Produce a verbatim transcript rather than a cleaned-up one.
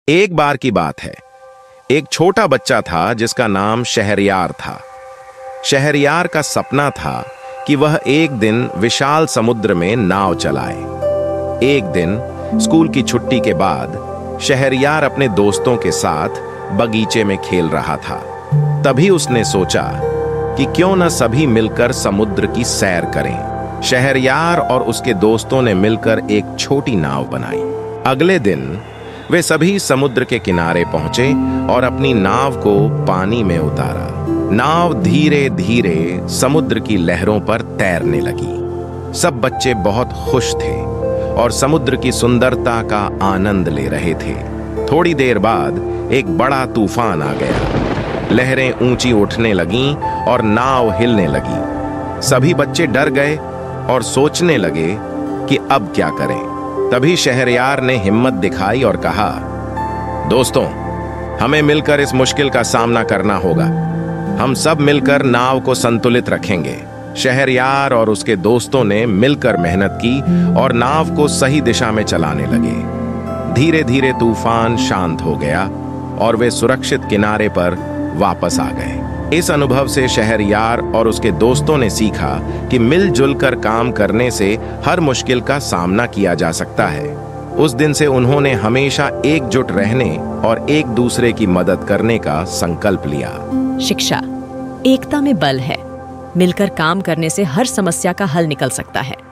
एक बार की बात है। एक छोटा बच्चा था जिसका नाम शहरयार था। शहरयार का सपना था कि वह एक दिन विशाल समुद्र में नाव चलाए। एक दिन स्कूल की छुट्टी के बाद शहरयार अपने दोस्तों के साथ बगीचे में खेल रहा था। तभी उसने सोचा कि क्यों न सभी मिलकर समुद्र की सैर करें। शहरयार और उसके दोस्तों ने मिलकर एक छोटी नाव बनाई। अगले दिन वे सभी समुद्र के किनारे पहुंचे और अपनी नाव को पानी में उतारा। नाव धीरे धीरे समुद्र की लहरों पर तैरने लगी। सब बच्चे बहुत खुश थे और समुद्र की सुंदरता का आनंद ले रहे थे। थोड़ी देर बाद एक बड़ा तूफान आ गया। लहरें ऊंची उठने लगीं और नाव हिलने लगी। सभी बच्चे डर गए और सोचने लगे कि अब क्या करें। तभी शहरयार ने हिम्मत दिखाई और कहा, दोस्तों, हमें मिलकर इस मुश्किल का सामना करना होगा। हम सब मिलकर नाव को संतुलित रखेंगे। शहरयार और उसके दोस्तों ने मिलकर मेहनत की और नाव को सही दिशा में चलाने लगे। धीरे धीरे तूफान शांत हो गया और वे सुरक्षित किनारे पर वापस आ गए। इस अनुभव से शहरयार और उसके दोस्तों ने सीखा कि मिलजुल कर काम करने से हर मुश्किल का सामना किया जा सकता है। उस दिन से उन्होंने हमेशा एकजुट रहने और एक दूसरे की मदद करने का संकल्प लिया। शिक्षा एकता में बल है। मिलकर काम करने से हर समस्या का हल निकल सकता है।